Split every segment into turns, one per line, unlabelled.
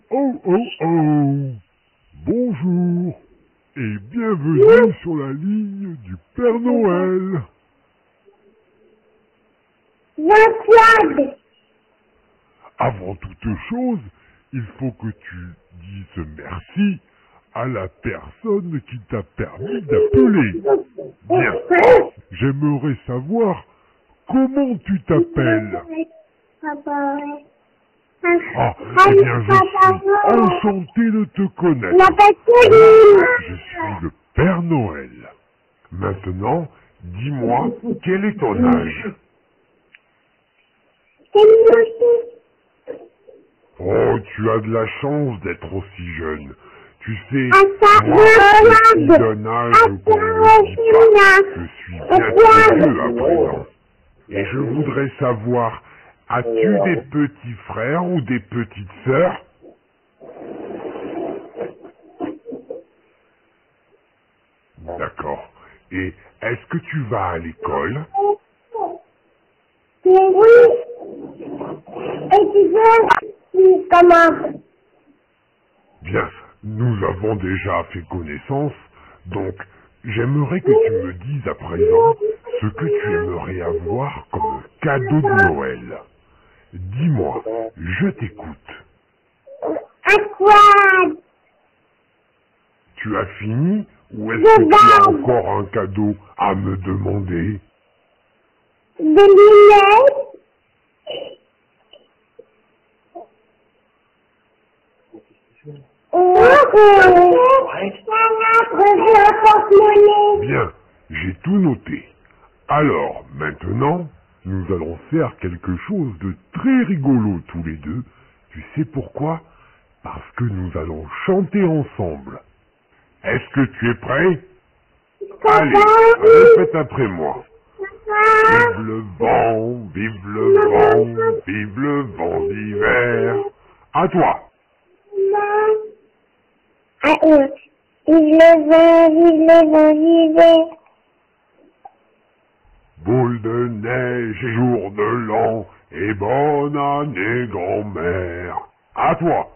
Oh, oh, oh. Bonjour et bienvenue sur la ligne du Père Noël.
Jean-Claude.
Avant toute chose, il faut que tu dises merci à la personne qui t'a permis d'appeler. Bien, j'aimerais savoir comment tu t'appelles. Ah, eh bien, je suis enchanté de te connaître. Je suis le Père Noël. Maintenant, dis-moi, quel est ton âge? Oh, tu as de la chance d'être aussi jeune. Tu sais, moi, je suis d'un âge qu'on ne dit pas. Je suis bien trop vieux à présent. Et je voudrais savoir, as-tu des petits frères ou des petites sœurs? D'accord. Et est-ce que tu vas à l'école?
Oui. Et tu veux comment?
Bien, nous avons déjà fait connaissance, donc j'aimerais que tu me dises à présent ce que tu aimerais avoir comme cadeau de Noël. Dis-moi, je t'écoute.
À quoi?
Tu as fini ou est-ce que tu as encore un cadeau à me demander?
Des lunettes.
Bien, j'ai tout noté. Alors, maintenant, nous allons faire quelque chose de très rigolo tous les deux. Tu sais pourquoi? Parce que nous allons chanter ensemble. Est-ce que tu es prêt? Allez, répète après moi. Vive le vent, vive le vent, vive le vent d'hiver. À toi.
Vive le vent d'hiver.
Boule de neige et jour de l'an, et bonne année grand-mère. À toi.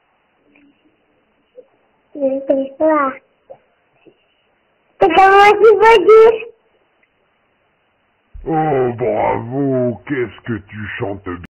Je sais pas. C'est comment tu veux dire?
Oh bravo, qu'est-ce que tu chantes bien.